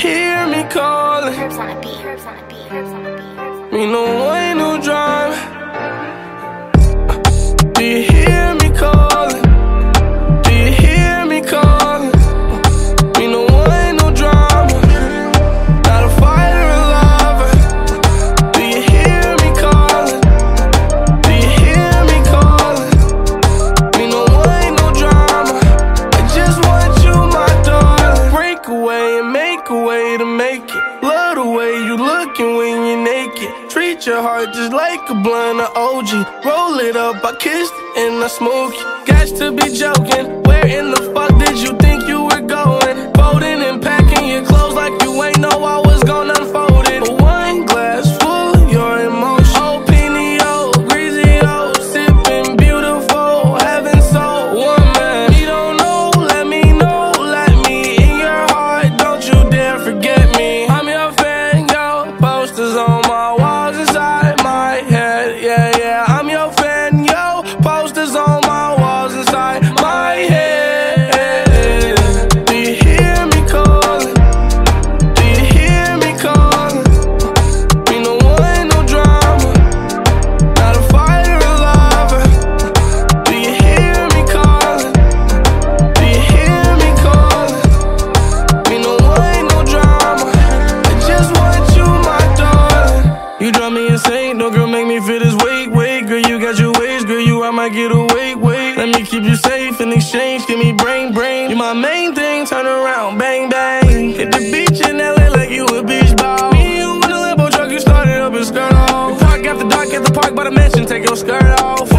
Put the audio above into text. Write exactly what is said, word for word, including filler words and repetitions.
hear me calling? Herbs on a beat, herbs on a beat, herbs on a beat, herbs on a beat. Me no one no drama. Do you hear me calling? Do you hear me calling? Me no one no drama. Not a fighter or lover. Do you hear me calling? Do you hear me calling? Me no one no drama. I just want you, my darling. Break away and make a way to make it. Love the way you looking when you're naked. Treat your heart just like a blunt of O G. Roll it up, I kissed it and I smoke it. Got to be joking. Where in the fuck did you think you were going? Folding and packing your clothes like you ain't know I was gonna unfold it. But one glass full of your emotion. Oh, Pinio, greasy, oh, sipping beautiful, heaven so one man. You don't know, let me know, let me in your heart. Don't you dare forget me. I'm your fan, yo. Posters on my walls inside my head. Yeah, yeah, I'm your fan, yo. Posters on my walls inside my head. Do you hear me calling? Do you hear me calling? Me no one no drama. Not a fighter or lover. Do you hear me calling? Do you hear me calling? Me no one no drama. I just want you, my darling. You drive me insane, no girl make me feel this weight, weight. Girl, you got your ways, girl, you I might get away, wait. Let me keep you safe in exchange, give me brain, brain. You my main thing, turn around, bang, bang. Hit the beach in L A like you a beach ball. Me and you in the limbo truck, you started up and skirt off. We park after dark at the park by the mansion, take your skirt off.